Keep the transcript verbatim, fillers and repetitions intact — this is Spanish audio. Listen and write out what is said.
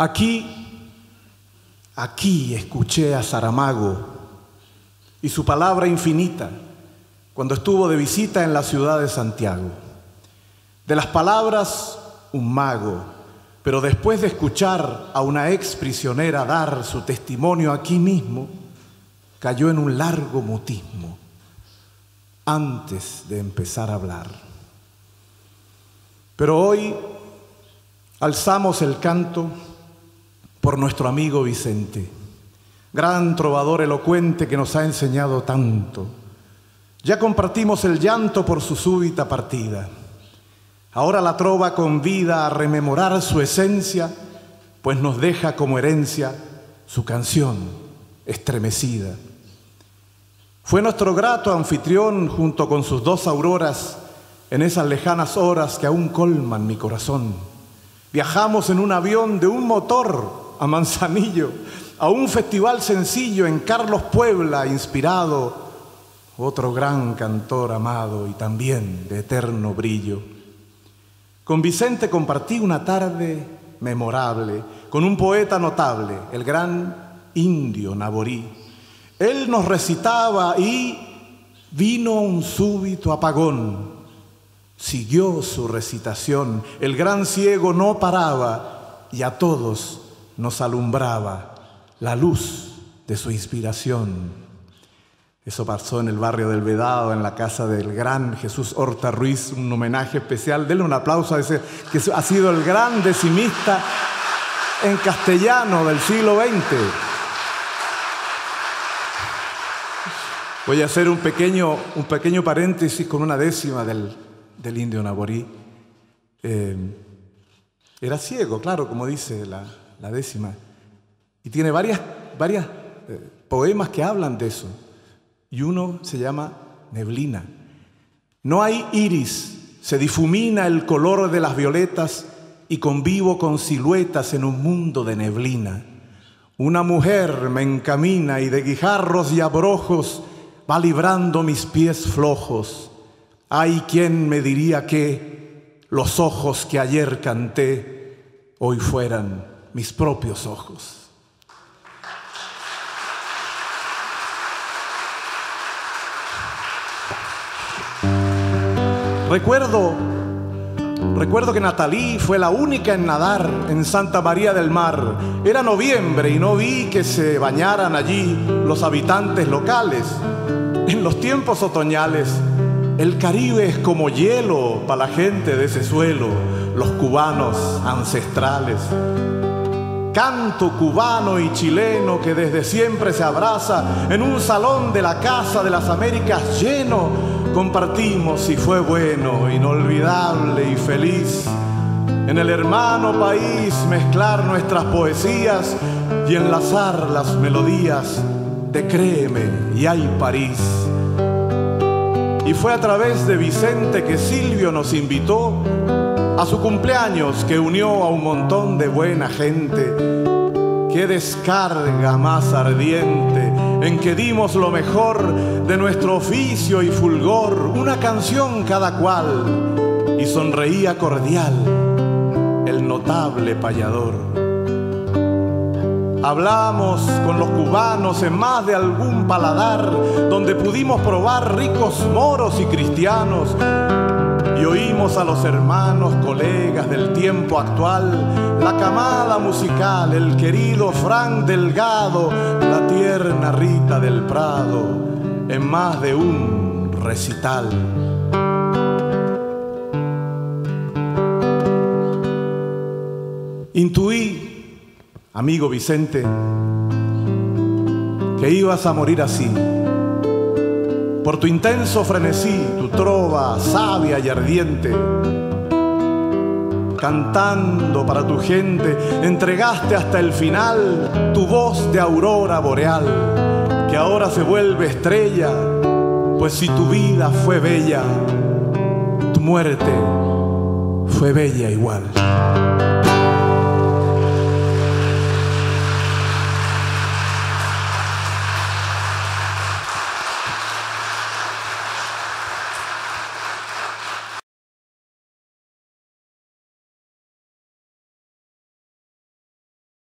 Aquí, aquí escuché a Saramago y su palabra infinita cuando estuvo de visita en la ciudad de Santiago. De las palabras, un mago, pero después de escuchar a una ex prisionera dar su testimonio aquí mismo, cayó en un largo mutismo antes de empezar a hablar. Pero hoy alzamos el canto por nuestro amigo Vicente, gran trovador elocuente que nos ha enseñado tanto. Ya compartimos el llanto por su súbita partida. Ahora la trova convida a rememorar su esencia, pues nos deja como herencia su canción estremecida. Fue nuestro grato anfitrión junto con sus dos auroras en esas lejanas horas que aún colman mi corazón. Viajamos en un avión de un motor a Manzanillo, a un festival sencillo en Carlos Puebla, inspirado, otro gran cantor amado y también de eterno brillo. Con Vicente compartí una tarde memorable, con un poeta notable, el gran Indio Naborí. Él nos recitaba y vino un súbito apagón. Siguió su recitación, el gran ciego no paraba y a todos nos alumbraba la luz de su inspiración. Eso pasó en el barrio del Vedado, en la casa del gran Jesús Horta Ruiz, un homenaje especial. Denle un aplauso a ese que ha sido el gran decimista en castellano del siglo veinte. Voy a hacer un pequeño, un pequeño paréntesis con una décima del, del Indio Naborí. Eh, era ciego, claro, como dice la... la décima, y tiene varias, varias eh, poemas que hablan de eso, y uno se llama Neblina. No hay iris, se difumina el color de las violetas y convivo con siluetas en un mundo de neblina. Una mujer me encamina y de guijarros y abrojos va librando mis pies flojos. Hay quien me diría que los ojos que ayer canté hoy fueran mis propios ojos. Recuerdo, recuerdo que Natalí fue la única en nadar en Santa María del Mar. Era noviembre y no vi que se bañaran allí los habitantes locales. En los tiempos otoñales, el Caribe es como hielo para la gente de ese suelo, los cubanos ancestrales. Canto cubano y chileno que desde siempre se abraza en un salón de la Casa de las Américas lleno. Compartimos y fue bueno, inolvidable y feliz. En el hermano país mezclar nuestras poesías y enlazar las melodías de Créeme y Ay París. Y fue a través de Vicente que Silvio nos invitó a su cumpleaños, que unió a un montón de buena gente. Qué descarga más ardiente en que dimos lo mejor de nuestro oficio y fulgor, una canción cada cual, y sonreía cordial el notable payador. Hablamos con los cubanos en más de algún paladar, donde pudimos probar ricos moros y cristianos, y oímos a los hermanos, colegas del tiempo actual, la camada musical, el querido Fran Delgado, la tierna Rita del Prado, en más de un recital. Intuí, amigo Vicente, que ibas a morir así. Por tu intenso frenesí, tu trova sabia y ardiente, cantando para tu gente, entregaste hasta el final tu voz de aurora boreal, que ahora se vuelve estrella, pues si tu vida fue bella, tu muerte fue bella igual.